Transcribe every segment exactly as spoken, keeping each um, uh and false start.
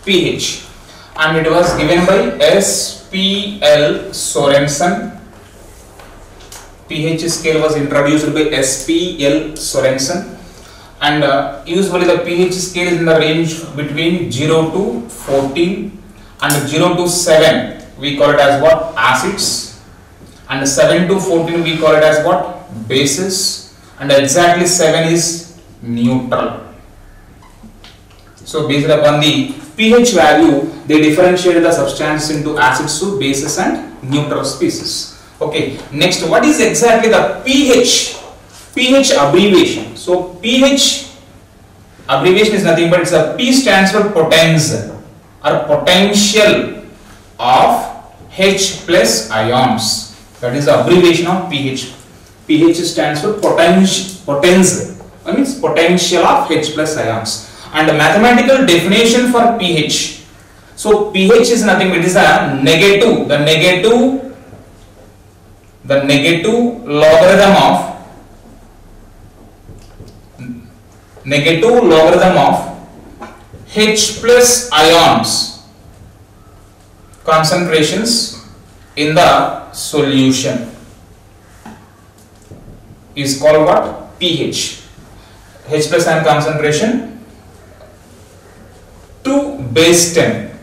pH, and it was given by S P L Sorensen. pH scale was introduced by S P L Sorensen, and uh, usually the pH scale is in the range between zero to fourteen, and zero to seven we call it as what? Acids, and seven to fourteen we call it as what? Bases, and exactly seven is neutral. So based upon the pH value, they differentiated the substance into acids, to bases and neutral species. Okay, next, what is exactly the pH? pH abbreviation. So pH abbreviation is nothing but it's a P stands for potential or potential of H plus ions. That is the abbreviation of pH. pH stands for potential. Potential. That means potential of H plus ions. And the mathematical definition for pH. So pH is nothing but it is a negative. The negative. The negative logarithm of negative logarithm of H plus ions concentrations in the solution is called what? pH. H plus ion concentration to base ten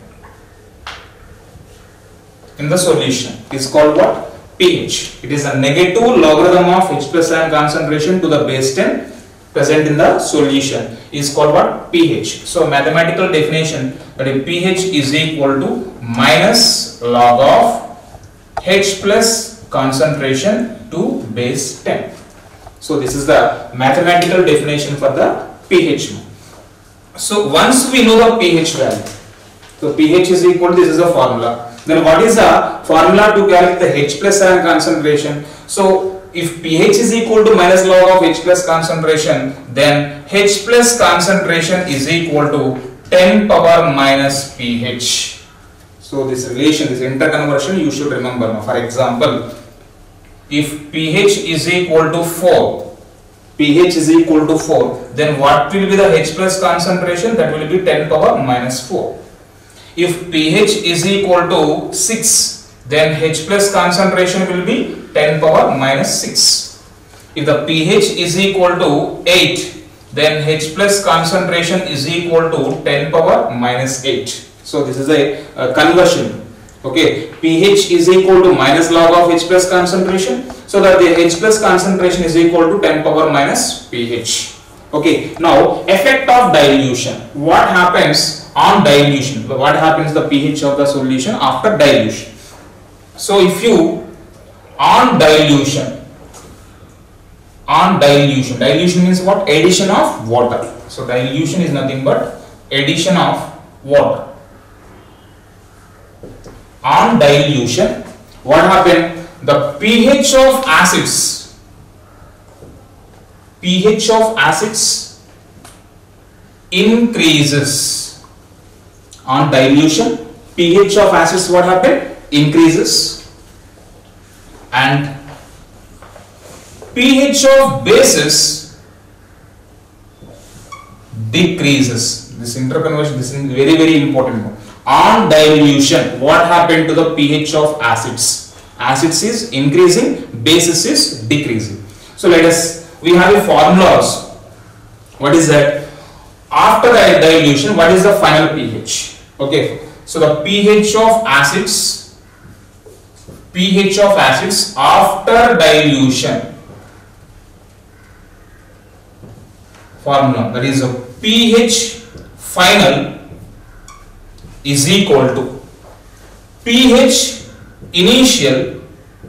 in the solution is called what? pH. It is a negative logarithm of H plus ion concentration to the base ten present in the solution is called what? pH. So mathematical definition, that is pH is equal to minus log of H plus concentration to base ten. So this is the mathematical definition for the pH. So once we know the pH value, so pH is equal to, this is the formula. Then what is the formula to calculate the H plus ion concentration? So if pH is equal to minus log of H plus concentration, then H plus concentration is equal to ten power minus pH. So this relation, this interconversion you should remember. Now, for example, if pH is equal to four, pH is equal to four, then what will be the H plus concentration? That will be ten power minus four. If pH is equal to six, then H plus concentration will be ten power minus six. If the pH is equal to eight, then H plus concentration is equal to ten power minus eight. So this is a, a conversion. Okay, pH is equal to minus log of H plus concentration, so that the H plus concentration is equal to ten power minus pH. Okay, now effect of dilution. What happens on dilution? What happens the pH of the solution after dilution? So if you on dilution, on dilution, dilution means what? Addition of water. So dilution is nothing but addition of water. On dilution, what happened? The pH of acids, pH of acids increases. On dilution, pH of acids what happened? Increases, and pH of bases decreases. This interconversion, this is very very important. On dilution, what happened to the pH of acids? Acids is increasing, bases is decreasing. So let us, we have a formulas. What is that? After the dilution, what is the final pH? Okay, so the pH of acids, pH of acids after dilution, formula, that is a pH final is equal to pH initial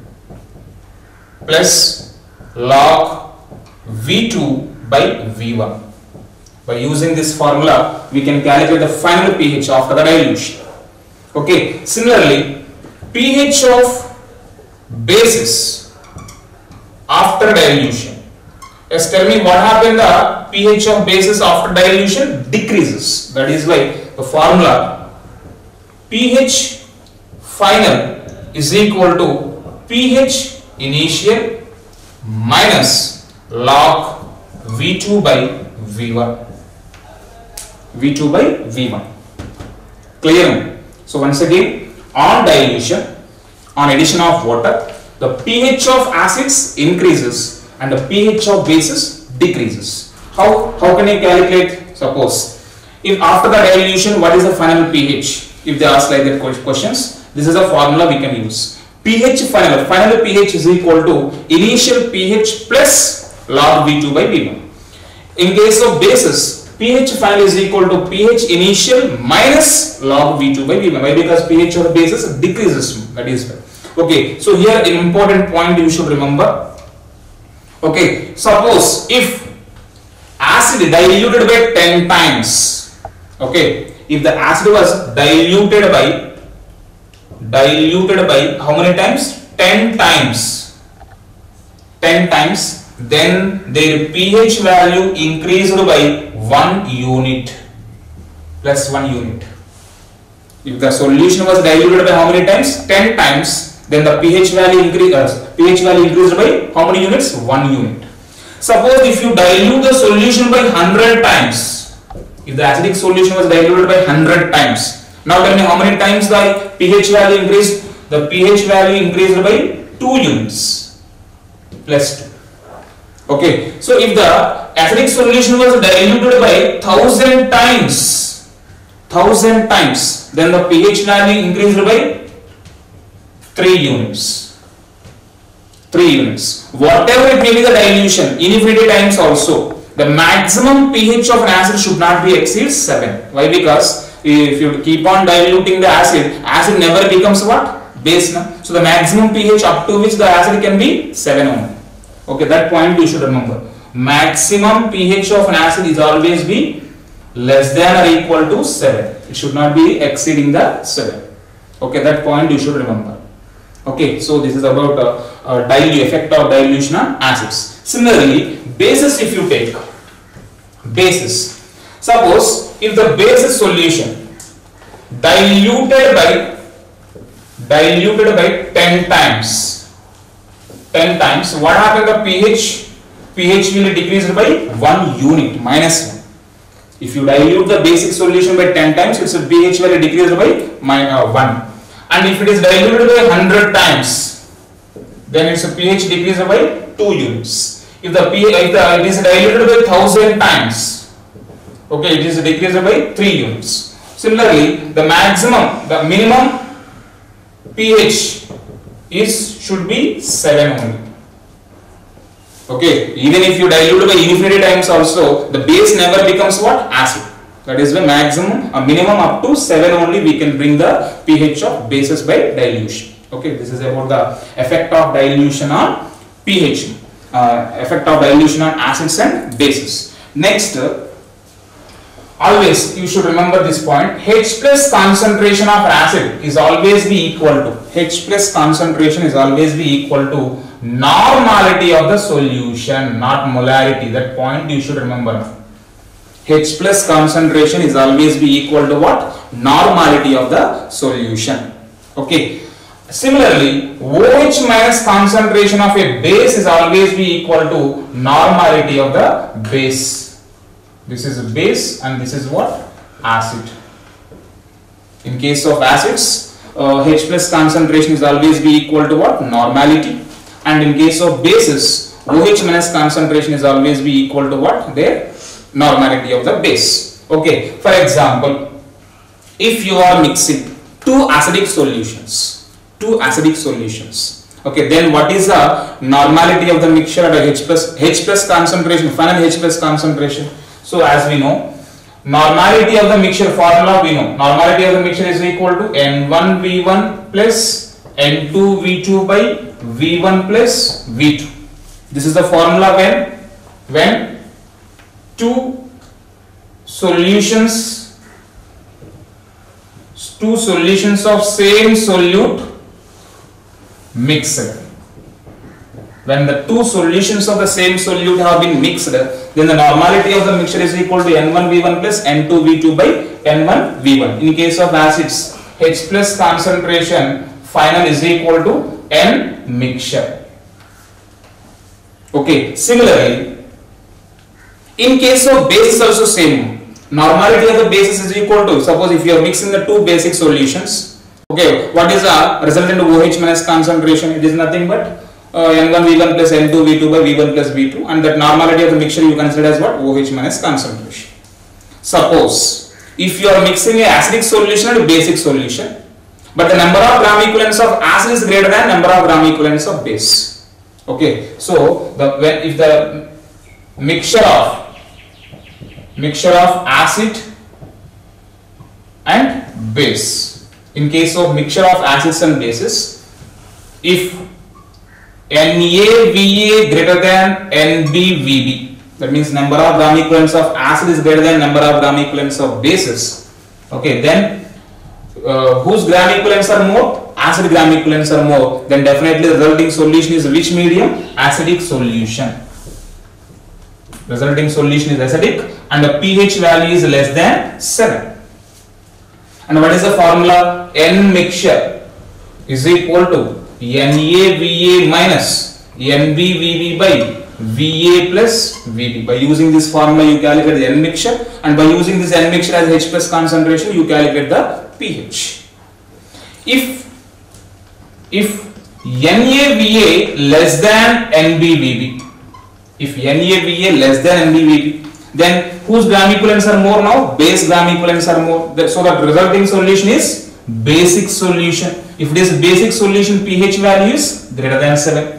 plus log V two by V one. By using this formula, we can calculate the final pH after the dilution. Okay, similarly, pH of bases after dilution. Just tell me what happened, the pH of bases after dilution decreases. That is why the formula pH final is equal to pH initial minus log V two by V one. V two by V one. Clear? So once again, on dilution, on addition of water, the pH of acids increases and the pH of bases decreases. How, how can you calculate? Suppose, if after the dilution, what is the final pH? If they ask like that questions, this is a formula we can use. pH final, final pH is equal to initial pH plus log V two by V one. In case of bases, pH final is equal to pH initial minus log V two by V one. Why? Because pH of bases decreases. That is why. Okay, so here an important point you should remember. Okay, suppose if acid diluted by ten times, okay, if the acid was diluted by diluted by how many times? ten times. ten times, then their pH value increased by one unit, plus one unit. If the solution was diluted by how many times? ten times. Then the pH value increase, uh, pH value increased by how many units? one unit. Suppose if you dilute the solution by one hundred times, if the acidic solution was diluted by one hundred times, now tell me how many times the pH value increased? The pH value increased by two units, plus two. Okay, so if the acidic solution was diluted by one thousand times, one thousand times, then the pH value increased by three units. three units. Whatever it may be the dilution, infinity times also, the maximum pH of an acid should not be exceed seven. Why? Because if you keep on diluting the acid, acid never becomes what? Base. No? So the maximum pH up to which the acid can be seven only. Okay, that point you should remember. Maximum pH of an acid is always be less than or equal to seven. It should not be exceeding the seven. Okay, that point you should remember. Okay, so this is about uh, uh, dilute effect of dilution on acids. Similarly, bases, if you take bases, suppose if the base solution diluted by diluted by ten times, ten times, what happened? The pH pH will decrease by one unit, minus one. If you dilute the basic solution by ten times, its pH will decrease by minus uh, one. And if it is diluted by one hundred times, then its pH decreases by two units. If the pH if the, it is diluted by one thousand times, okay, it is decreased by three units. Similarly, the maximum, the minimum pH is should be seven only. Okay, even if you dilute by infinity times also, the base never becomes what? Acid. That is the maximum, a minimum up to seven only we can bring the pH of bases by dilution. Okay, this is about the effect of dilution on pH, uh, effect of dilution on acids and bases. Next, uh, always you should remember this point. H plus concentration of acid is always be equal to H plus concentration is always be equal to normality of the solution, not molarity. That point you should remember. H plus concentration is always be equal to what? Normality of the solution. Okay. Similarly, OH minus concentration of a base is always be equal to normality of the base. This is a base and this is what? Acid. In case of acids, uh, H plus concentration is always be equal to what? Normality. And in case of bases, OH minus concentration is always be equal to what? Their normality of the base. Okay, for example, if you are mixing two acidic solutions, two acidic solutions, okay, then what is the normality of the mixture at H plus H plus concentration, final H plus concentration? So as we know, normality of the mixture formula we know, normality of the mixture is equal to N one V one plus N two V two by V one plus V two. This is the formula when when two solutions two solutions of same solute mixed. When the two solutions of the same solute have been mixed, then the normality of the mixture is equal to N one V one plus N two V two by N one V one. In case of acids, H plus concentration final is equal to N mixture. Okay, similarly, in case of bases also same. normality of the bases is equal to, suppose if you are mixing the two basic solutions, okay, what is the resultant OH minus concentration? It is nothing but uh, N one V one plus N two V two by V one plus V two, and that normality of the mixture you consider as what? OH minus concentration. Suppose if you are mixing a acidic solution and a basic solution, but the number of gram equivalents of acid is greater than number of gram equivalents of base. Okay, so the when if the mixture of mixture of acid and base, in case of mixture of acids and bases, if N A V A greater than N B V B, that means number of gram equivalents of acid is greater than number of gram equivalents of bases, okay, then uh, whose gram equivalents are more? Acid gram equivalents are more, then definitely the resulting solution is which medium? Acidic solution. Resulting solution is acidic and the pH value is less than seven. And what is the formula? N mixture is equal to N A V A minus N B V B by V A plus V B. By using this formula you calculate the N mixture, and by using this N mixture as H plus concentration you calculate the pH. If if N A V A less than N B V B, if N A V A less than N B V B, then whose gram equivalents are more now? Base gram equivalents are more. So that resulting solution is basic solution. If it is basic solution, pH value is greater than seven.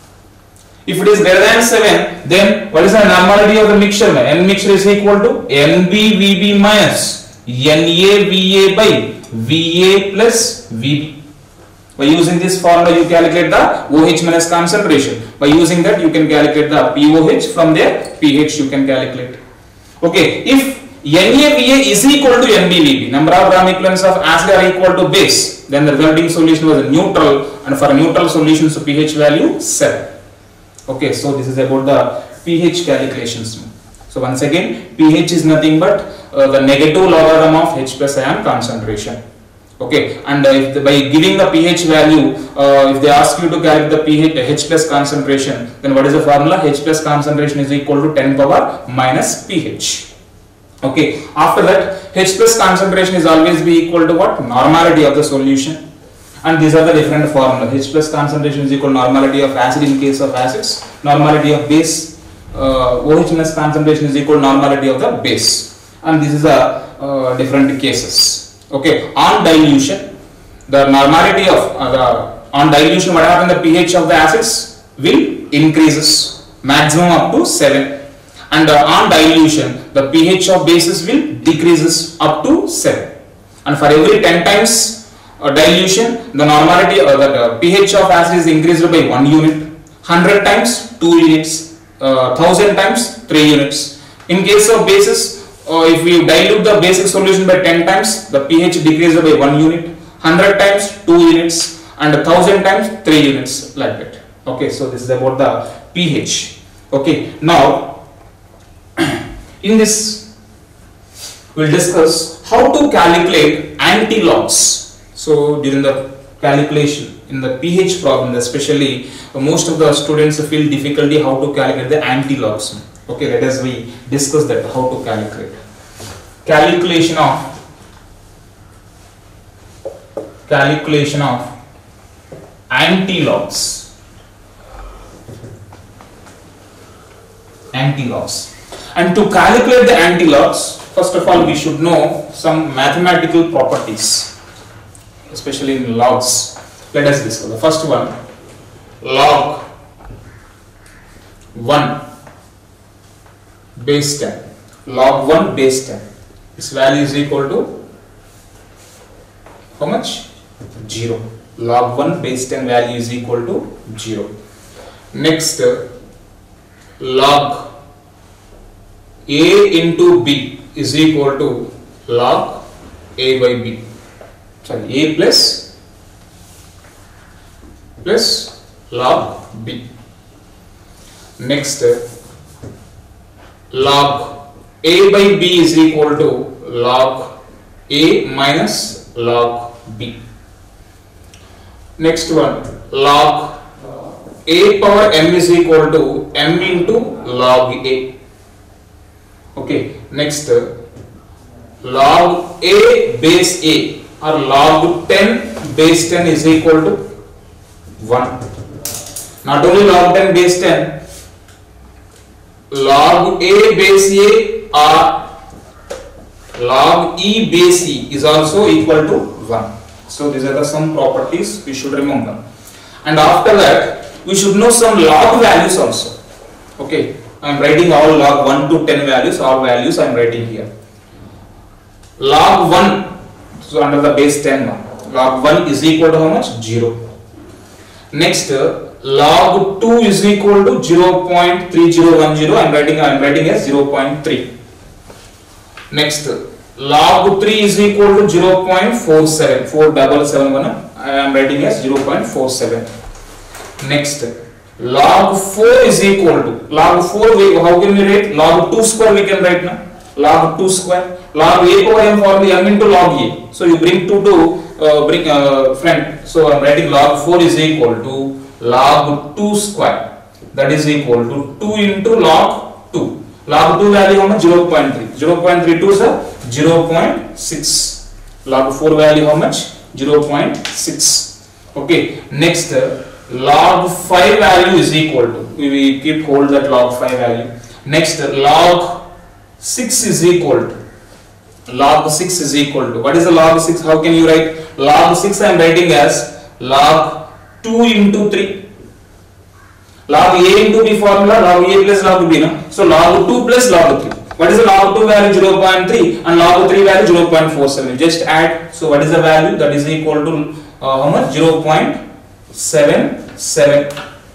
If it is greater than seven, then what is the normality of the mixture? N mixture is equal to N B V B minus N A V A by V A plus V B. By using this formula you calculate the OH minus concentration. By using that you can calculate the pOH, from there pH you can calculate. Okay, if N A V A is equal to N B V B, number of gram equivalents of acid are equal to base, then the resulting solution was neutral, and for a neutral solution so pH value seven. Okay, so this is about the pH calculations. So once again, pH is nothing but uh, the negative logarithm of H plus ion concentration. Okay, and uh, if the, by giving the pH value, uh, if they ask you to calculate the pH H plus concentration, then what is the formula? H plus concentration is equal to ten power minus pH. Okay, after that H plus concentration is always be equal to what? Normality of the solution. And these are the different formulas. H plus concentration is equal to normality of acid in case of acids, normality of base, uh, OH minus concentration is equal to normality of the base, and this is a uh, different cases. Okay, on dilution, the normality of uh, the on dilution, what happens? The pH of the acids will increases maximum up to seven, and uh, on dilution, the pH of bases will decreases up to seven, and for every ten times uh, dilution, the normality or uh, the uh, pH of acid is increased by one unit, one hundred times two units, uh, one thousand times three units. In case of bases, Uh, if we dilute the basic solution by ten times, the pH decreases by one unit, one hundred times two units, and one thousand times three units, like that. Okay, so this is about the pH. Okay, now in this we will discuss how to calculate antilogs. So during the calculation in the pH problem especially, uh, most of the students feel difficulty how to calculate the antilogs. Okay, let us we discuss that how to calculate. Calculation of calculation of antilogs. Antilogs. And to calculate the antilogs, first of all we should know some mathematical properties, especially in logs. Let us discuss. The first one, log one base ten. Log one base ten. Its value is equal to how much? zero. Log one base ten value is equal to zero. Next, log A into B is equal to log A by B. Sorry, A plus plus log B. Next, log A by B is equal to log A minus log B. Next one, log A power m is equal to m into log A. Okay, next log A base A or log ten base ten is equal to one. Not only log ten base ten, log A base A or log E base E is also equal to one. So these are the some properties we should remember. And after that, we should know some log values also. Okay, I am writing all log one to ten values, all values I am writing here. Log one, so under the base ten one, log one is equal to how much? zero. Next, uh, log two is equal to zero point three zero one zero. I am writing, I am writing as zero point three. Next, uh, log three is equal to zero point four seven. four seven seven one. I am writing as zero point four seven. Next, log four is equal to log four. We, how can we write? Log two square we can write now. Log two square. Log a power m for the m into log a. So you bring two to uh, bring uh, front. So I am writing log four is equal to log two square. That is equal to two into log two. Log two value how much? zero point three. zero point three two is a zero point six. Log four value how much? zero point six. Okay. Next, uh, log five value is equal to, we, we keep hold that log five value. Next, uh, log six is equal to, log six is equal to, what is the log six? How can you write? Log six I am writing as log two into three. Log a into b formula, log a plus log b. No? So log two plus log three. What is the log two value? zero point three and log three value zero point four seven. Just add. So what is the value? That is equal to uh, how much? zero point seven seven.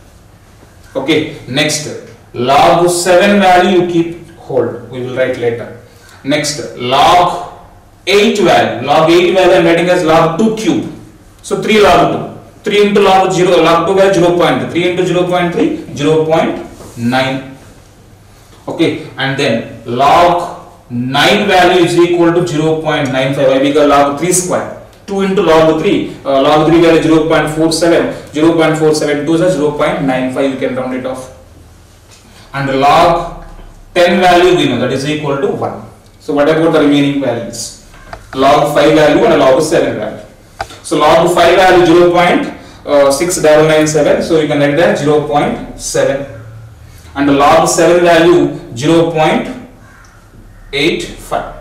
Okay. Next, log seven value you keep hold. We will write later. Next, log eight value. Log eight value I am writing as log two cube. So three log two. three into log zero. Log two value zero point three. three into zero point three. zero point nine. Okay, and then log nine value is equal to zero point nine five. I become log three square. two into log three. Uh, log three value zero point four seven. zero point four seven two is zero point nine five. You can round it off. And log ten value we know that is equal to one. So what about the remaining values? Log five value and log seven value. So log five value zero point six nine nine seven. So you can write that zero point seven. And the log seven value zero point eight five.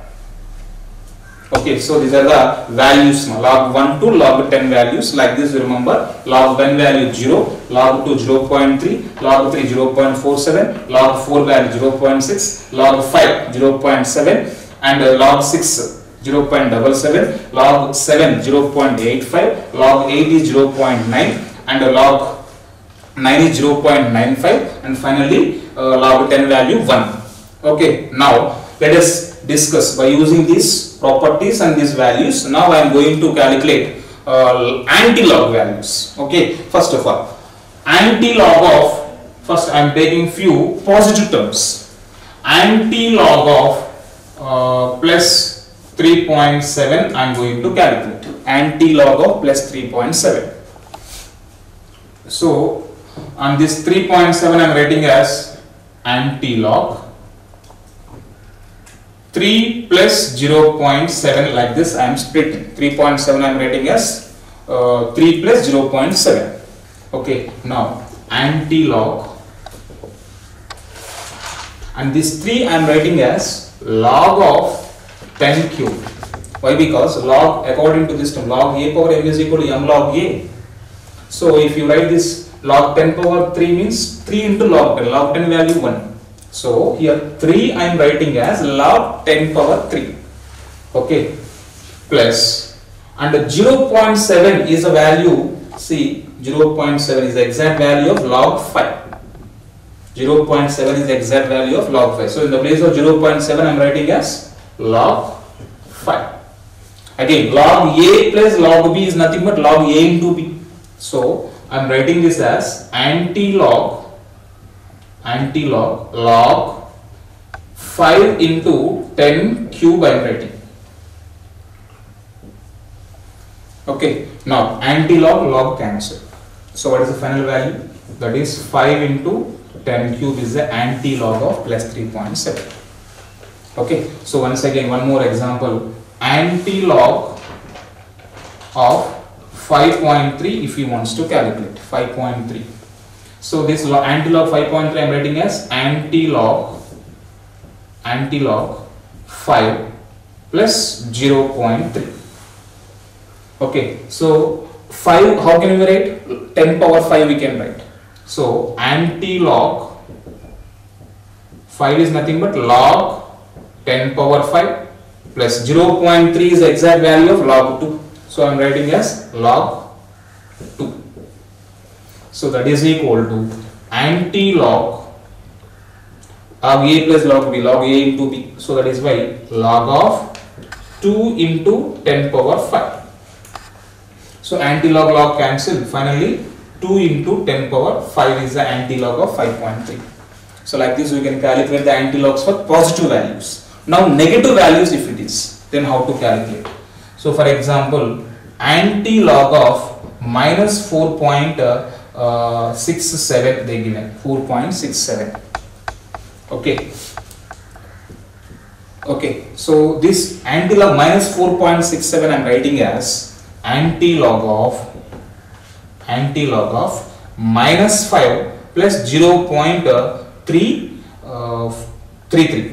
Okay, so these are the values now. Log one to log ten values like this. Remember, log one value zero, log two zero point three, log three zero point four seven, log four value zero point six, log five zero point seven, and uh, log six zero point seven seven, log seven zero point eight five, log eight is zero point nine, and uh, log nine is zero point nine five, and finally uh, log ten value one. Okay, now let us discuss by using these properties and these values. Now I am going to calculate uh, anti-log values. Okay, first of all, anti-log of, first I am taking few positive terms. Anti-log of uh, plus three point seven I am going to calculate. Anti-log of plus three point seven. So on this three point seven I am writing as anti-log. three plus zero point seven like this I am splitting. three point seven I am writing as uh, three plus zero point seven. Okay, now anti-log, and this three I am writing as log of ten cube. Why? Because log, according to this term, log a power m is equal to m log a. So if you write this log ten power three means three into log ten, log ten value one. So here three I am writing as log ten power three. Okay, plus, and zero point seven is a value. See, zero point seven is the exact value of log five. zero point seven is the exact value of log five. So in the place of zero point seven I am writing as log five. Again, log a plus log b is nothing but log a into b. So I am writing this as anti-log. Anti-log log five into ten cube I am writing. Okay, now anti-log log cancel. So what is the final value? That is five into ten cube is the anti-log of plus three point seven. Okay, so once again one more example, antilog of five point three if he wants to calculate five point three. So this antilog five point three I am writing as antilog antilog five plus zero point three. Okay, so five, how can we write? ten power five we can write. So antilog five is nothing but log ten power five plus zero point three is the exact value of log two. So I am writing as log two. So that is equal to antilog log a plus log b, log a into b. So that is why log of two into ten power five. So antilog log cancel. Finally two into ten power five is the antilog of five point three. So like this we can calculate the antilogs for positive values. Now negative values if it is, then how to calculate? So for example, antilog of minus four point six seven they given four point six seven. Okay. Okay. So this antilog minus four point six seven I am writing as antilog of antilog of minus five plus zero point three three three.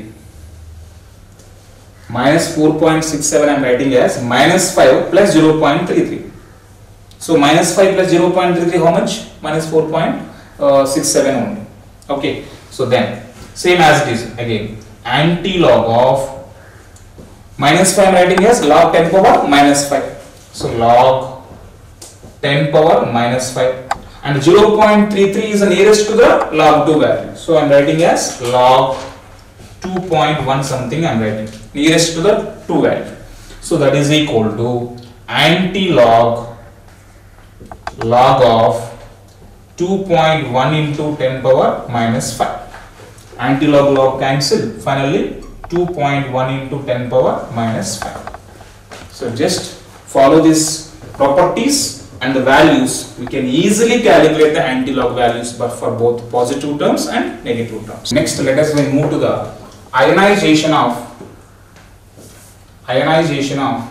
Minus four point six seven I am writing as minus five plus zero point three three. So minus five plus zero point three three how much? Minus four point six seven only. Okay. So then same as it is again, antilog of minus five I am writing as log ten power minus five. So log ten power minus five, and zero point three three is the nearest to the log two value. So I am writing as log two point one something I am writing nearest to the two value. So that is equal to antilog log of two point one into ten power minus five. Antilog log cancel. Finally two point one into ten power minus five. So just follow these properties and the values, we can easily calculate the antilog values but for both positive terms and negative terms. Next let us move to the ionization of ionization of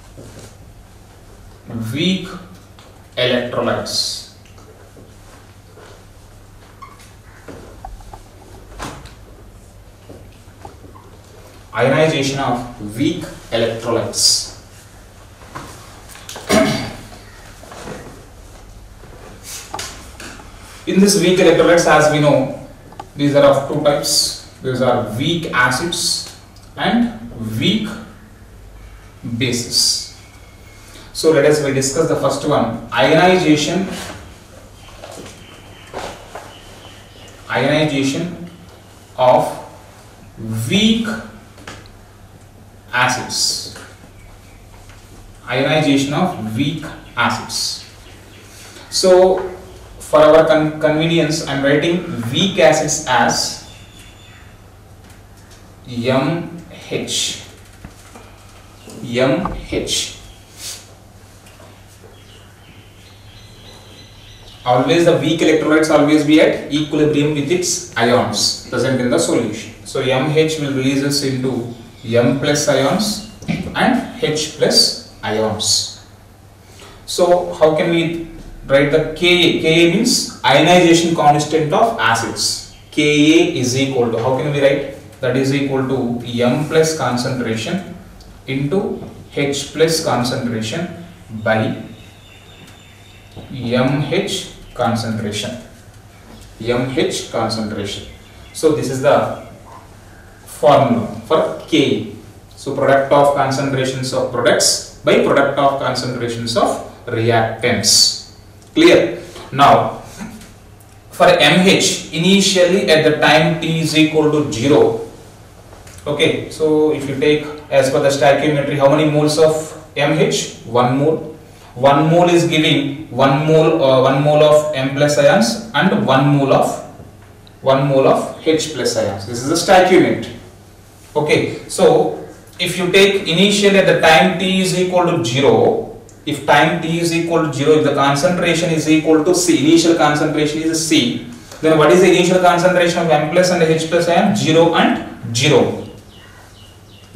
weak electrolytes. Ionization of weak electrolytes. In this weak electrolytes, as we know, these are of two types. These are weak acids and weak bases. So let us we discuss the first one, ionization ionization of weak acids. Ionization of weak acids. So for our con convenience, I am writing weak acids as M H. M H. Always the weak electrolytes always be at equilibrium with its ions present in the solution. So M H will release us into M plus ions and H plus ions. So how can we write the Ka? Ka means ionization constant of acids. Ka is equal to, how can we write? That is equal to M plus concentration into H plus concentration by M H concentration. M H concentration. So this is the formula for Ka. So product of concentrations of products by product of concentrations of reactants. Clear? Now for M H, initially at the time T is equal to zero. Okay, so if you take as per the stoichiometry, how many moles of M H? one mole. one mole is giving one mole uh, one mole of M plus ions and one mole of one mole of H plus ions. This is the stoichiometry. Okay, so if you take initially at the time T is equal to zero, if time T is equal to zero, if the concentration is equal to C, initial concentration is C, then what is the initial concentration of M plus and H plus ion? zero and zero.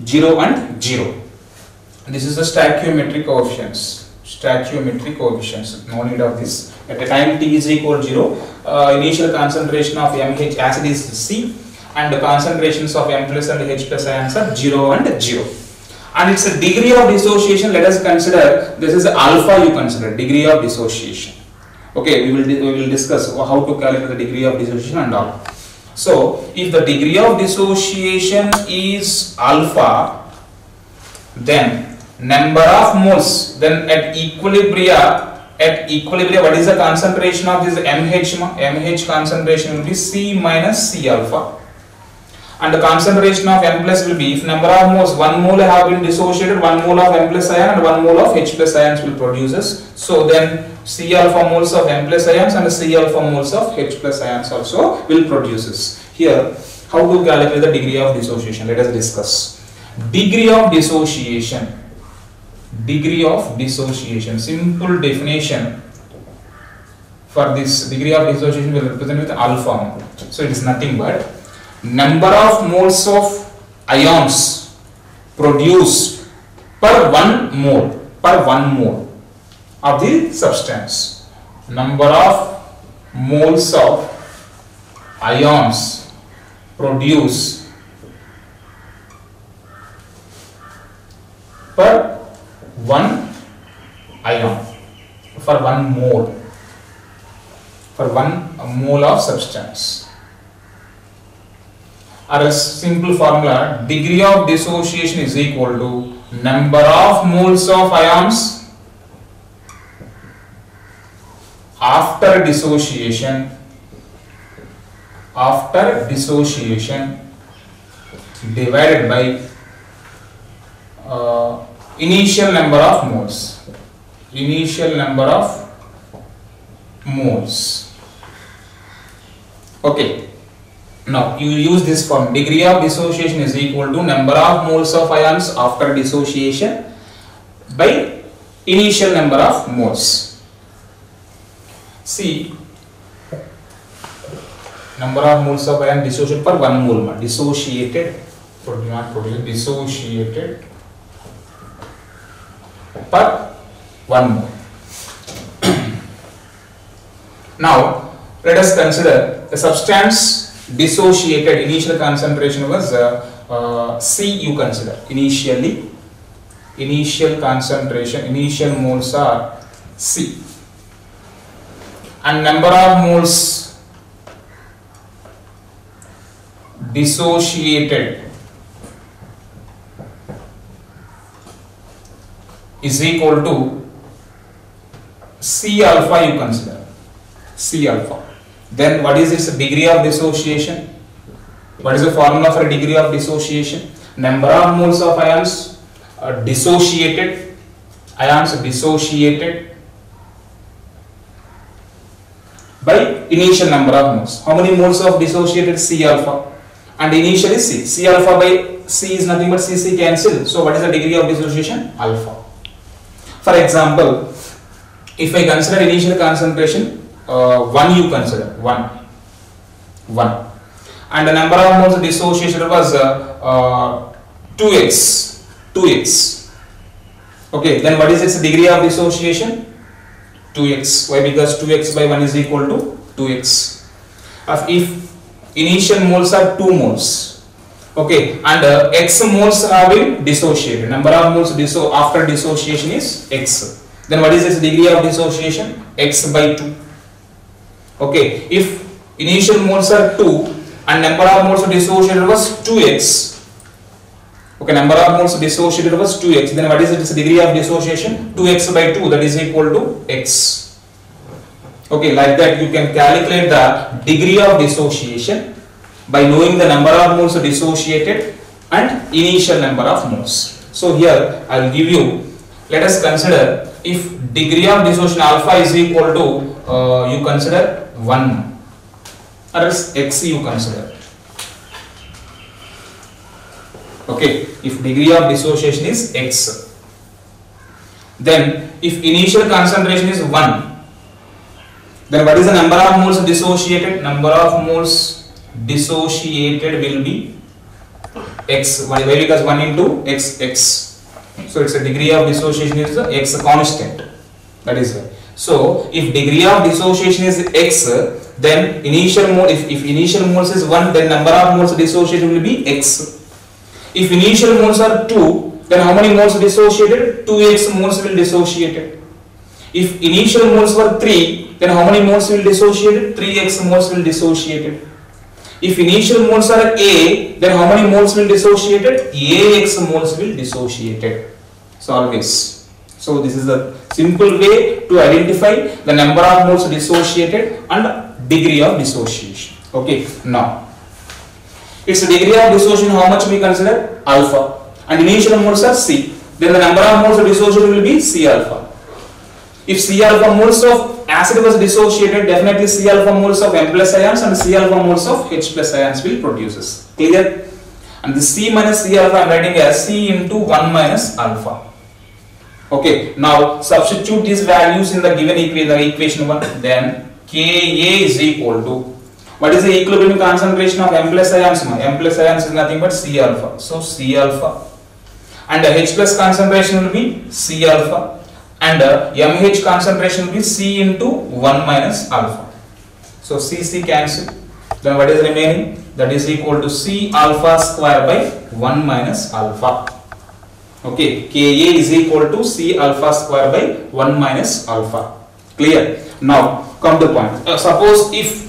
zero and zero. This is the stoichiometric coefficients. Stoichiometric coefficients. No need of this. At the time t is equal to zero, uh, initial concentration of M H acid is C, and the concentrations of M plus and H plus ions are zero and zero. And its a degree of dissociation. Let us consider this is alpha. You consider degree of dissociation. Okay, we will we will discuss how to calculate the degree of dissociation and all. So, if the degree of dissociation is alpha, then number of moles, then at equilibria, at equilibria, what is the concentration of this M H? M H concentration will be C minus C alpha, and the concentration of M plus will be, if number of moles, one mole have been dissociated, one mole of M plus ion and one mole of H plus ions will produces. So then C alpha moles of M plus ions and C alpha moles of H plus ions also will produces. Here, how to calculate the degree of dissociation? Let us discuss. Degree of dissociation. Degree of dissociation. Simple definition for this degree of dissociation will represent with alpha. So it is nothing but number of moles of ions produced per one mole, per one mole of the substance. Number of moles of ions produced per one ion, for one mole, for one mole of substance. Or a simple formula, degree of dissociation is equal to number of moles of ions after dissociation, after dissociation divided by uh, initial number of moles, initial number of moles. Okay. Now you use this form, degree of dissociation is equal to number of moles of ions after dissociation by initial number of moles. See, number of moles of ion dissociated per one mole, dissociated, not produced, dissociated per one mole. Now let us consider the substance dissociated, initial concentration was uh, uh, C. You consider initially, initial concentration, initial moles are C, and number of moles dissociated is equal to C alpha. You consider C alpha. Then what is its degree of dissociation? What is the formula for degree of dissociation? Number of moles of ions uh, dissociated, ions dissociated by initial number of moles. How many moles of dissociated? C alpha, and initially C. C alpha by C is nothing but C C cancel. So what is the degree of dissociation? Alpha. For example, if I consider initial concentration Uh, one, you consider one, one, and the number of moles dissociated was uh, uh, two x, two x. Okay, then what is its degree of dissociation? two x. Why? Because two x by one is equal to two x. Of if initial moles are two moles, okay, and uh, x moles have been dissociated. Number of moles disso after dissociation is x. Then what is its degree of dissociation? X by two. Okay, if initial moles are two and number of moles dissociated was two x, okay, number of moles dissociated was two x, then what is its degree of dissociation? two x by two, that is equal to x. Okay, like that you can calculate the degree of dissociation by knowing the number of moles dissociated and initial number of moles. So here I will give you, let us consider if degree of dissociation alpha is equal to, uh, you consider one, or else x you consider. Okay, if degree of dissociation is x, then if initial concentration is one, then what is the number of moles dissociated? Number of moles dissociated will be x, why? Because one into x, x. So its a degree of dissociation is x constant. That is why. So if degree of dissociation is x, then initial mole, if, if initial moles is one, then number of moles dissociated will be x. If initial moles are two, then how many moles dissociated? two x moles will dissociated. If initial moles were three, then how many moles will dissociated? three x moles will dissociated. If initial moles are A, then how many moles will dissociated? A x moles will dissociated. So always. So this is a simple way to identify the number of moles dissociated and degree of dissociation. Okay. Now, its degree of dissociation, how much we consider? Alpha. And initial moles are C. Then the number of moles dissociated will be C alpha. If C alpha moles of acid was dissociated, definitely C alpha moles of M plus ions and C alpha moles of H plus ions will produce. Clear? And the C minus C alpha I am writing as C into one minus alpha. Okay. Now substitute these values in the given equation, the equation one. Then Ka is equal to, what is the equilibrium concentration of M plus ions? M plus ions is nothing but C alpha. So C alpha. And the H plus concentration will be C alpha. And uh, M H concentration will be C into one minus alpha. So C C cancel. Then what is remaining? That is equal to C alpha square by one minus alpha. Okay. Ka is equal to C alpha square by one minus alpha. Clear? Now come to the point. Uh, suppose if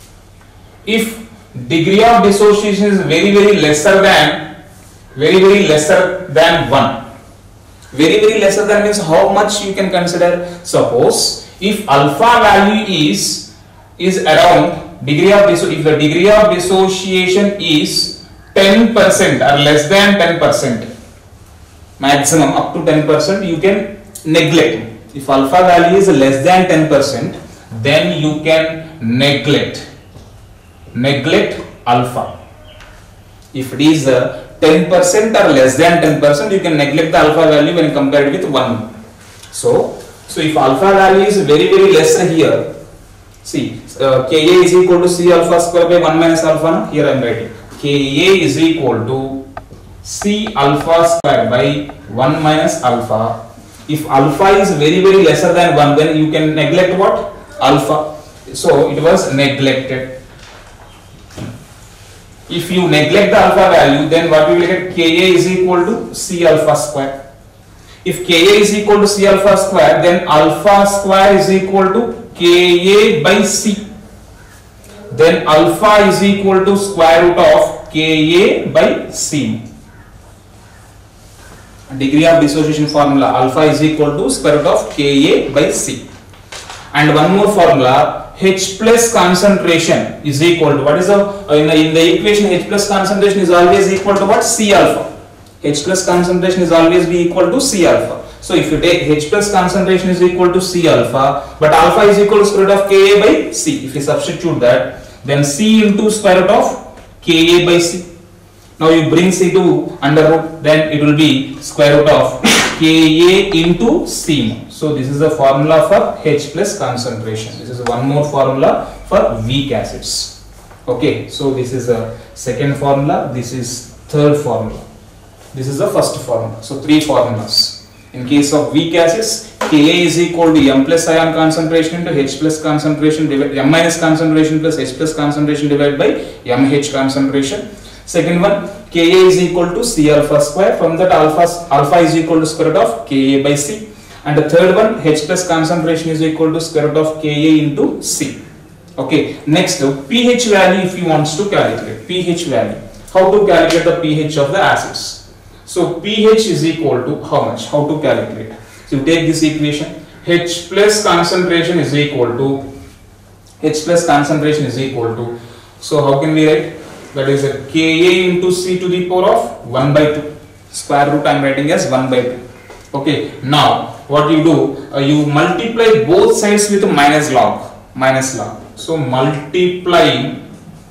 if degree of dissociation is very very lesser than very very lesser than one. Very very lesser than means how much you can consider. Suppose if alpha value is is around degree of disso if the degree of dissociation is ten percent or less than ten percent, maximum up to ten percent, you can neglect. If alpha value is less than ten percent, then you can neglect neglect alpha. If it is uh, ten percent or less than ten percent, you can neglect the alpha value when compared with one. So, so if alpha value is very very lesser here, see uh, Ka is equal to C alpha square by one minus alpha. No? Here I am writing Ka is equal to C alpha square by one minus alpha. If alpha is very very lesser than one, then you can neglect what? Alpha. So it was neglected. If you neglect the alpha value, then what we will get? Ka is equal to C alpha square. If Ka is equal to C alpha square, then alpha square is equal to Ka by C. Then alpha is equal to square root of Ka by C. Degree of dissociation formula, alpha is equal to square root of Ka by C. And one more formula, H plus concentration is equal to, what is the, uh, in, the in the equation H plus concentration is always equal to what? C alpha. H plus concentration is always be equal to C alpha. So if you take H plus concentration is equal to C alpha, but alpha is equal to square root of Ka by C. If you substitute that, then C into square root of Ka by C. Now you bring C to under root, then it will be square root of Ka into C. So this is the formula for H plus concentration. This is one more formula for weak acids. Okay, so this is a second formula. This is third formula. This is the first formula. So three formulas. In case of weak acids, Ka is equal to M plus ion concentration into H plus concentration divided M minus concentration plus H plus concentration divided by M H concentration. Second one, Ka is equal to C alpha square. From that, alpha alpha is equal to square root of Ka by C. And the third one, H plus concentration is equal to square root of Ka into C. Okay. Next, pH value if you want to calculate. pH value. How to calculate the pH of the acids? So pH is equal to how much? How to calculate? So you take this equation. H plus concentration is equal to H plus concentration is equal to. So how can we write? That is a Ka into C to the power of one by two. Square root I am writing as one by two. Okay. Now what you do? Uh, you multiply both sides with minus log. Minus log. So multiplying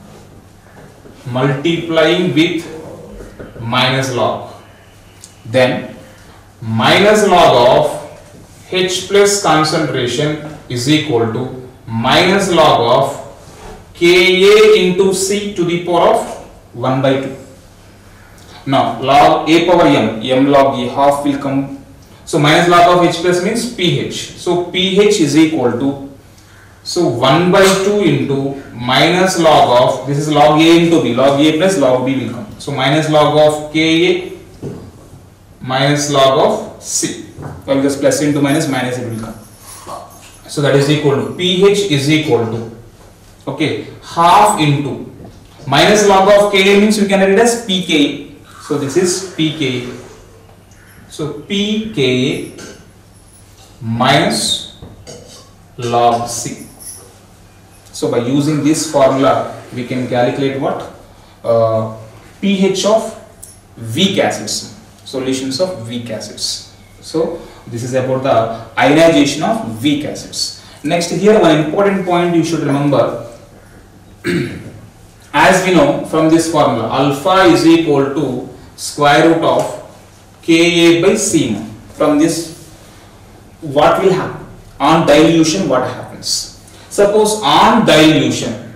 multiplying with minus log. Then minus log of H plus concentration is equal to minus log of Ka into C to the power of one by two. Now log A power m, m log A half will come. So minus log of H plus means pH. So pH is equal to, so one by two into minus log of, this is log A into B, log A plus log B will come. So minus log of Ka minus log of C. Well, this plus into minus minus it will come. So that is equal to pH is equal to, okay, half into minus log of Ka means we can write it as pKa. So this is pKa. So pKa minus log C. So by using this formula, we can calculate what? Uh, pH of weak acids, solutions of weak acids. So this is about the ionization of weak acids. Next, here one important point you should remember. As we know from this formula, alpha is equal to square root of Ka by C. From this, what will happen? On dilution, what happens? Suppose on dilution,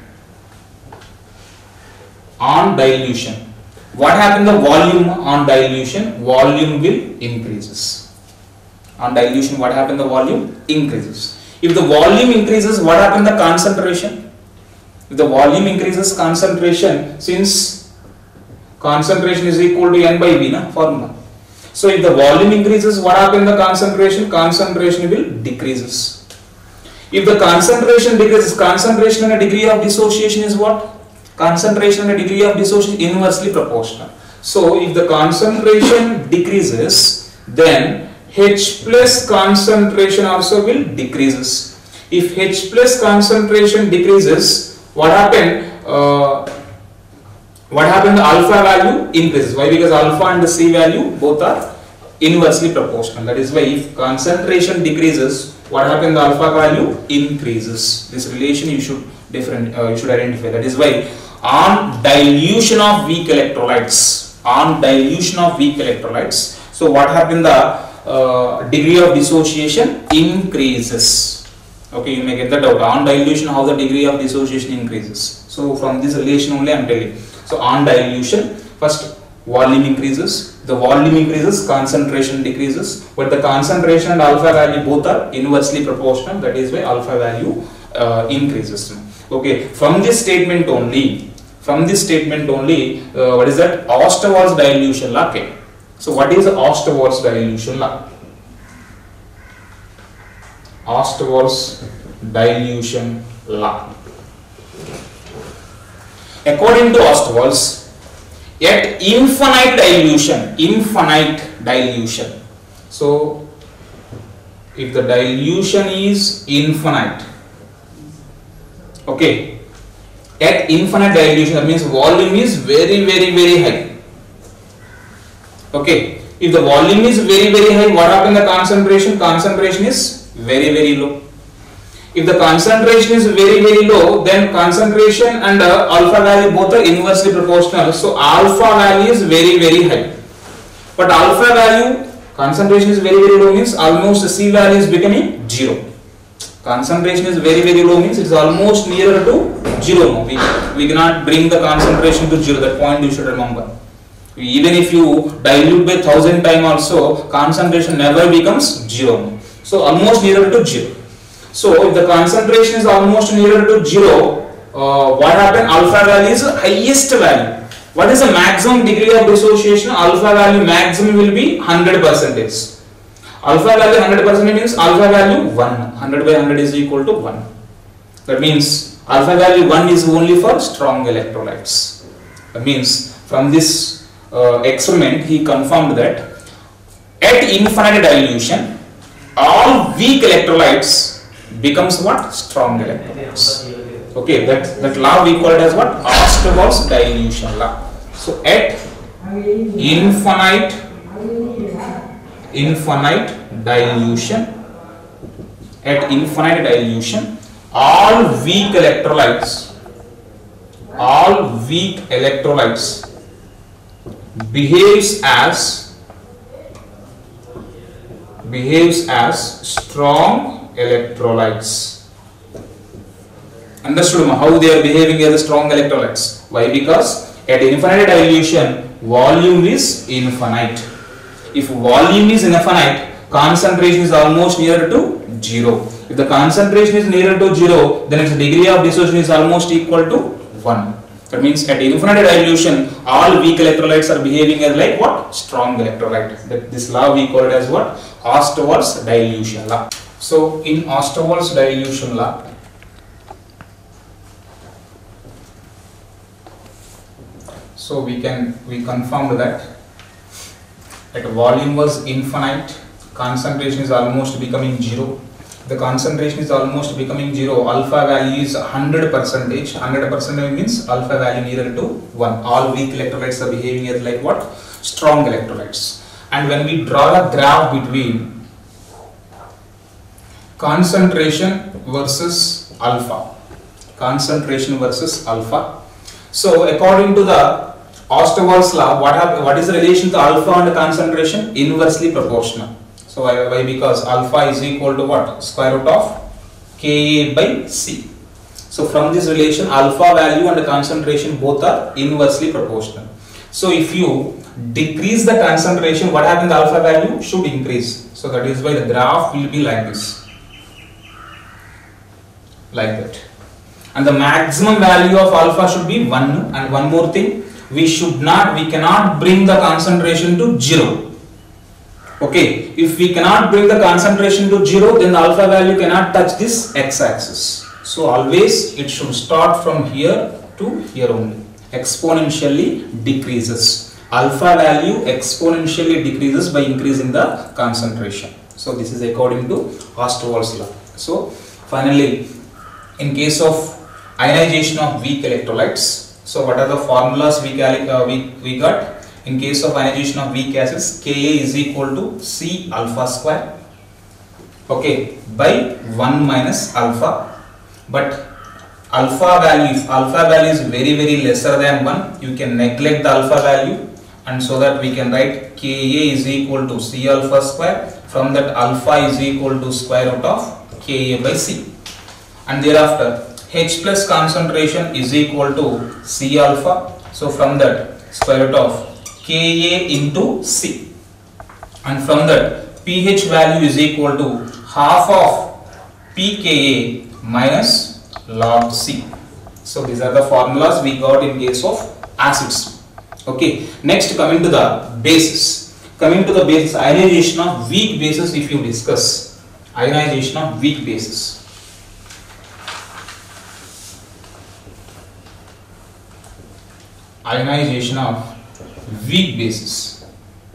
on dilution, what happens? The volume on dilution, volume will increases. On dilution, what happens? The volume increases. If the volume increases, what happens? The concentration. If the volume increases, concentration, since concentration is equal to N by V, na formula. So if the volume increases, what happens? The concentration, concentration will decreases. If the concentration decreases, concentration and a degree of dissociation is what? Concentration and a degree of dissociation inversely proportional. So if the concentration decreases, then H plus concentration also will decreases. If H plus concentration decreases, what happen? Uh, what happen? The alpha value increases. Why? Because alpha and the C value both are inversely proportional. That is why if concentration decreases, what happens? The alpha value increases. This relation you should different. Uh, you should identify. That is why on dilution of weak electrolytes, on dilution of weak electrolytes. So what happens? The uh, degree of dissociation increases. Okay, you may get that out. On dilution, how the degree of dissociation increases. So from this relation only I am telling. So on dilution, first volume increases. The volume increases, concentration decreases. But the concentration and alpha value both are inversely proportional. That is why alpha value uh, increases. Okay, from this statement only, from this statement only, uh, what is that? Ostwald's dilution law. Okay. So what is Ostwald's dilution law? Ostwald's dilution law. According to Ostwald's, at infinite dilution, infinite dilution. So if the dilution is infinite, okay, at infinite dilution, that means volume is very very very high. Okay, if the volume is very very high, what happens? The concentration, concentration is very very low. If the concentration is very very low, then concentration and uh, alpha value both are inversely proportional. So alpha value is very very high, but alpha value, concentration is very very low means almost C value is becoming zero. Concentration is very very low means it is almost nearer to zero. No, we, we cannot bring the concentration to zero. That point you should remember. Even if you dilute by thousand time also, concentration never becomes zero. So almost nearer to zero. So if the concentration is almost nearer to zero, uh, what happens? Alpha value is highest value. What is the maximum degree of dissociation? Alpha value maximum will be one hundred percent. Alpha value one hundred percent means alpha value one. one hundred by one hundred is equal to one. That means alpha value one is only for strong electrolytes. That means from this uh, experiment he confirmed that at infinite dilution, all weak electrolytes becomes what? Strong electrolytes. Okay, that, that law we call it as what? Ostwald's dilution law. So at infinite infinite dilution, at infinite dilution, all weak electrolytes, all weak electrolytes behaves as behaves as strong electrolytes. Understood how they are behaving as strong electrolytes? Why? Because at infinite dilution, volume is infinite. If volume is infinite, concentration is almost near to zero. If the concentration is nearer to zero, then its degree of dissociation is almost equal to one. That means at infinite dilution, all weak electrolytes are behaving as like what? Strong electrolyte. That this law we call it as what? Ostwald's dilution law. So in Ostwald's dilution law, so we can we confirmed that that volume was infinite, concentration is almost becoming zero. The concentration is almost becoming zero. Alpha value is one hundred percent. one hundred percent means alpha value nearer to one. All weak electrolytes are behaving as like what? Strong electrolytes. And when we draw a graph between concentration versus alpha, concentration versus alpha. So according to the Ostwald's law, what have, what is the relation to alpha and concentration? Inversely proportional. So why, why? Because alpha is equal to what? Square root of Ka by C. So from this relation, alpha value and concentration both are inversely proportional. So if you decrease the concentration, what happens? The alpha value should increase. So that is why the graph will be like this, like that. And the maximum value of alpha should be one. And one more thing, we should not, we cannot bring the concentration to zero. Okay, if we cannot bring the concentration to zero, then the alpha value cannot touch this x-axis. So always it should start from here to here only. Exponentially decreases. Alpha value exponentially decreases by increasing the concentration. So this is according to Ostwald's law. So finally, in case of ionization of weak electrolytes, so what are the formulas we, uh, we, we got? In case of ionization of weak acids, Ka is equal to C alpha square, okay, by one minus alpha. But alpha value, if alpha value is very very lesser than one, you can neglect the alpha value, and so that we can write Ka is equal to C alpha square. From that, alpha is equal to square root of Ka by C, and thereafter H plus concentration is equal to C alpha. So from that, square root of Ka into C, and from that pH value is equal to half of pKa minus log C. So these are the formulas we got in case of acids. Okay, next coming to the bases. Coming to the bases, ionization of weak bases. If you discuss ionization of weak bases, ionization of weak bases.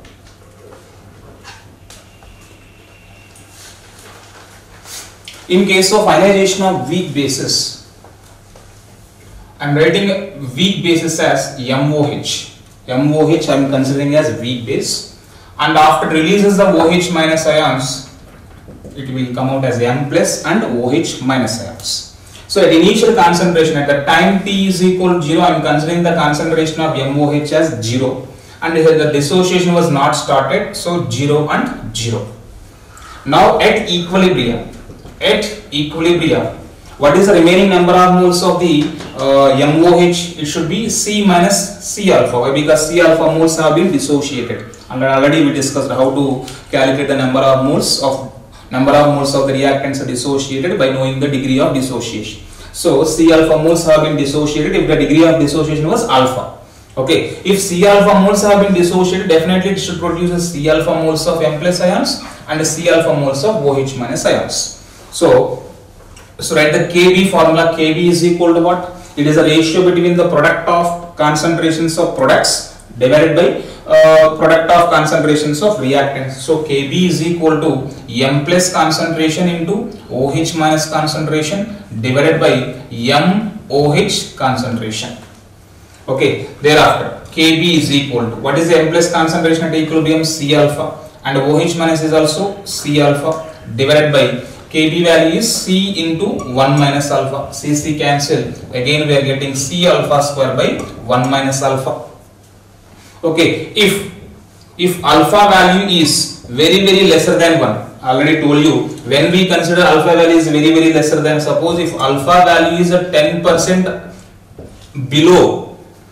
In case of ionization of weak bases, I am writing weak bases as M O H. M O H I am considering as weak base, and after releases the OH minus ions, it will come out as M plus and OH minus ions. So at initial concentration, at the time T is equal to zero, I am considering the concentration of M O H as zero, and here the dissociation was not started, so zero and zero. Now at equilibrium, at equilibrium, what is the remaining number of moles of the uh, M O H? It should be C minus C alpha. Why? Because C alpha moles have been dissociated, and already we discussed how to calculate the number of moles of number of moles of the reactants are dissociated by knowing the degree of dissociation. So C alpha moles have been dissociated if the degree of dissociation was alpha. Okay, if C alpha moles have been dissociated, definitely it should produce C alpha moles of M plus ions and C alpha moles of OH minus ions. So, so write the K B formula. K B is equal to what? It is a ratio between the product of concentrations of products divided by uh, product of concentrations of reactants. So K B is equal to M plus concentration into OH minus concentration divided by M OH concentration. Okay, thereafter K B is equal to, what is the M plus concentration at equilibrium? C alpha, and OH minus is also C alpha divided by K B value is C into one minus alpha. C C cancel. Again we are getting C alpha square by one minus alpha. Okay, if if alpha value is very very lesser than one, already told you, when we consider alpha value is very very lesser than, suppose if alpha value is a ten percent below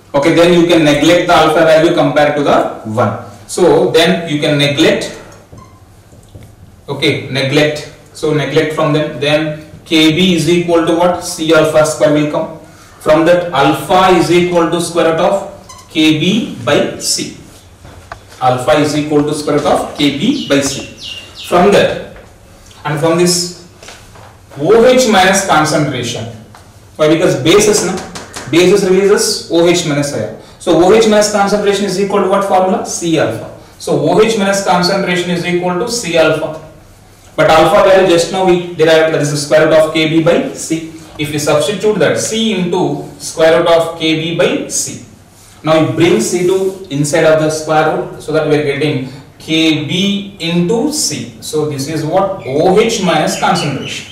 Okay, then you can neglect the alpha value compared to the one. So then you can neglect, okay, neglect. So neglect from them. Then K B is equal to what? C alpha square will come. From that, alpha is equal to square root of K B by C. Alpha is equal to square root of K B by C. From that, and from this OH minus concentration. Why? Because basis, no? Basis releases OH minus ion. So OH minus concentration is equal to what formula? C alpha. So OH minus concentration is equal to C alpha. But alpha value just now we derived, that is the square root of K B by C. If we substitute that C into square root of K B by C. Now you bring C to inside of the square root, so that we are getting K B into C. So this is what? OH minus concentration.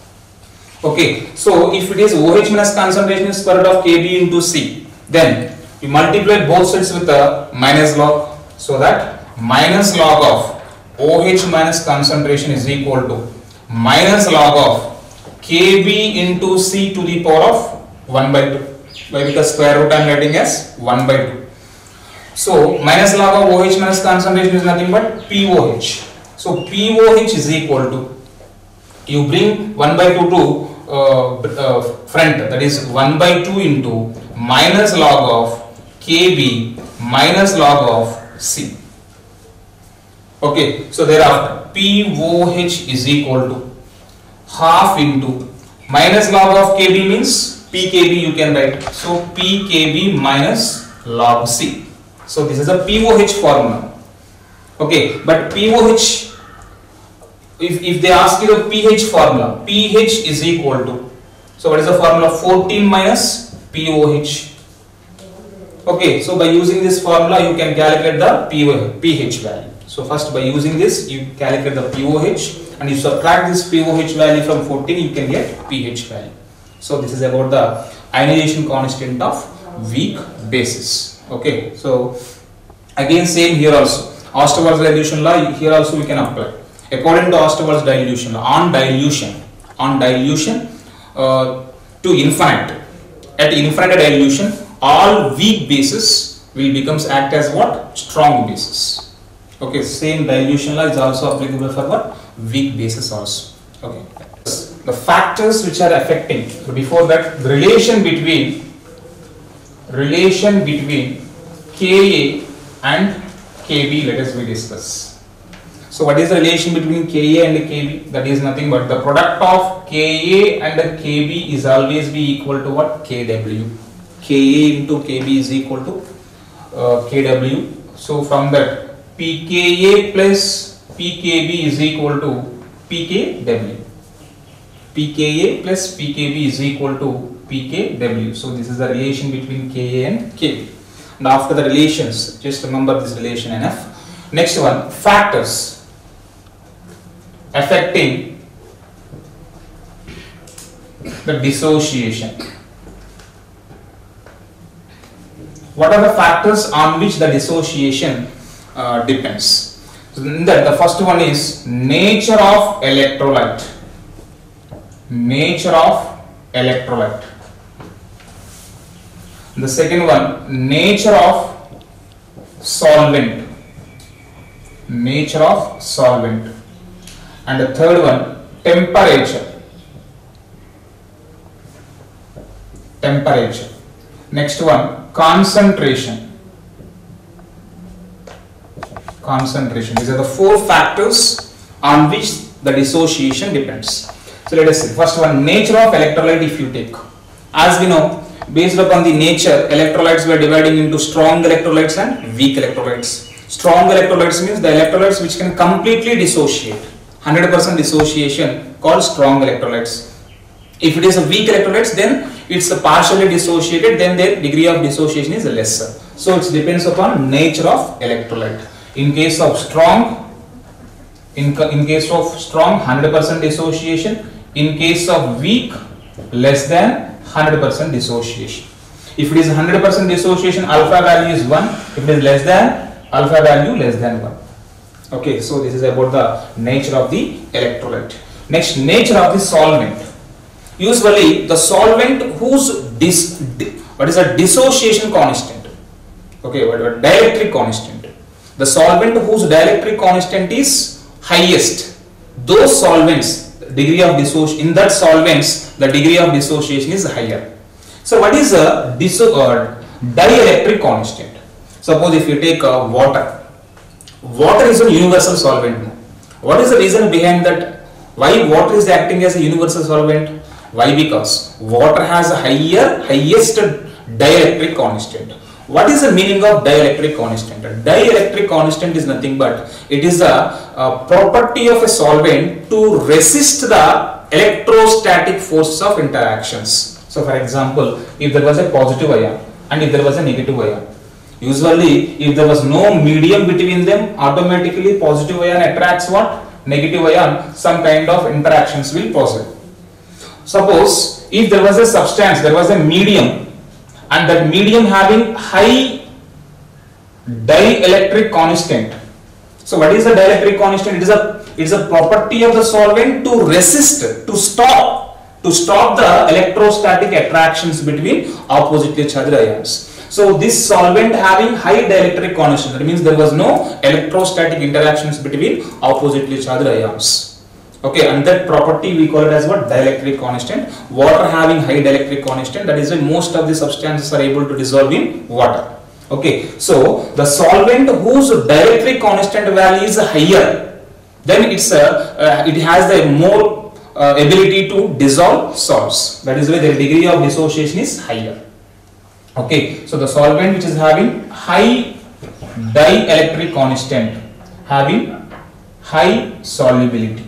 Okay, so if it is OH minus concentration is square root of K B into C, then you multiply both sides with a minus log, so that minus log of OH minus concentration is equal to minus log of K B into C to the power of one by two. Why? Because square root I am writing as one by two. So minus log of OH minus concentration is nothing but P O H. So P O H is equal to, you bring one by two to uh, uh, front, that is one by two into minus log of K B minus log of C. Okay, so thereafter P O H is equal to half into minus log of K B means P K B you can write. So P K B minus log C. So this is a P O H formula. Okay, but P O H, if, if they ask you the pH formula, pH is equal to, so what is the formula? fourteen minus P O H. Okay, so by using this formula you can calculate the pH value. So first by using this you calculate the P O H, and you subtract this P O H value from fourteen, you can get pH value. So this is about the ionization constant of weak bases. Okay, so again same here also, Ostwald's dilution law, here also we can apply. According to Ostwald's dilution law, on dilution, on dilution uh, to infinite, at infinite dilution, all weak bases will becomes act as what? Strong bases. Okay, same dilution law is also applicable for what? Weak bases also. Okay, the factors which are affecting, so before that, the relation between relation between Ka and Kb, let us we discuss. So what is the relation between Ka and Kb? That is nothing but the product of Ka and Kb is always be equal to what? Kw. Ka into Kb is equal to uh, Kw. So from that, pKa plus pKb is equal to pKw. pKa plus pKb is equal to pKw. So this is the relation between Ka and Kb. And after the relations, just remember this relation N F. Next one, factors affecting the dissociation. What are the factors on which the dissociation uh, depends? So in that, the first one is nature of electrolyte. Nature of electrolyte. The second one, nature of solvent. Nature of solvent. And the third one, temperature. Temperature. Next one, concentration. Concentration. These are the four factors on which the dissociation depends. So let us see. First one, nature of electrolyte if you take. As we know, based upon the nature, electrolytes were dividing into strong electrolytes and weak electrolytes. Strong electrolytes means the electrolytes which can completely dissociate. one hundred percent dissociation called strong electrolytes. If it is a weak electrolytes, then it's a partially dissociated, then their degree of dissociation is lesser. So it depends upon nature of electrolyte. In case of strong, in, in case of strong, one hundred percent dissociation. In case of weak, less than one hundred percent dissociation. If it is one hundred percent dissociation, alpha value is one. If it is less than, alpha value less than one. Okay, so this is about the nature of the electrolyte. Next, nature of the solvent. Usually, the solvent whose dis, what is a dissociation constant? Okay, what about dielectric constant? The solvent whose dielectric constant is highest, those solvents, degree of dissociation, in that solvents, the degree of dissociation is higher. So what is a disso uh, dielectric constant? Suppose if you take uh, water, water is a universal solvent. What is the reason behind that? Why water is acting as a universal solvent? Why? Because water has a higher, highest dielectric constant. What is the meaning of dielectric constant? Dielectric constant is nothing but it is a, a property of a solvent to resist the electrostatic forces of interactions. So for example, if there was a positive ion and if there was a negative ion, usually if there was no medium between them, automatically positive ion attracts what? Negative ion, some kind of interactions will possible. Suppose if there was a substance, there was a medium, and that medium having high dielectric constant. So what is the dielectric constant? It is a it is a property of the solvent to resist, to stop, to stop the electrostatic attractions between oppositely charged ions. So this solvent having high dielectric constant, that means there was no electrostatic interactions between oppositely charged ions. Okay, and that property we call it as what? Dielectric constant. Water having high dielectric constant, that is why most of the substances are able to dissolve in water. Okay, so the solvent whose dielectric constant value is higher, then it's a, uh, it has the more uh, ability to dissolve salts. That is why the degree of dissociation is higher. Okay, so the solvent which is having high dielectric constant, having high solubility.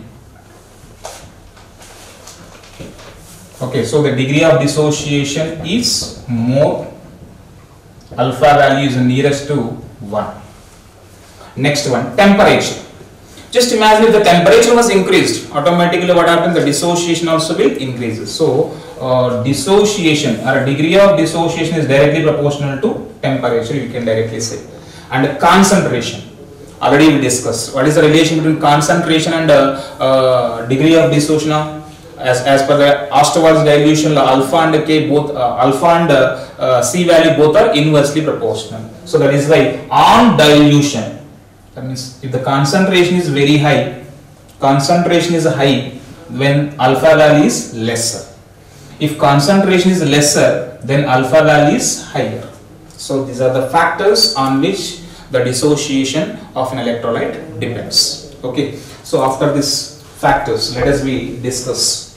Okay, so the degree of dissociation is more, alpha value is nearest to one. Next one, temperature. Just imagine if the temperature was increased, automatically what happens? The dissociation also will increase. So, uh, dissociation or degree of dissociation is directly proportional to temperature, you can directly say. And concentration, already we discussed. What is the relation between concentration and uh, uh, degree of dissociation? As, as per the Ostwald's dilution, alpha and K both, uh, alpha and uh, uh, C value both are inversely proportional. So that is why on dilution, that means if the concentration is very high, concentration is high when alpha value is lesser. If concentration is lesser, then alpha value is higher. So these are the factors on which the dissociation of an electrolyte depends. Okay. So after these factors, let us we discuss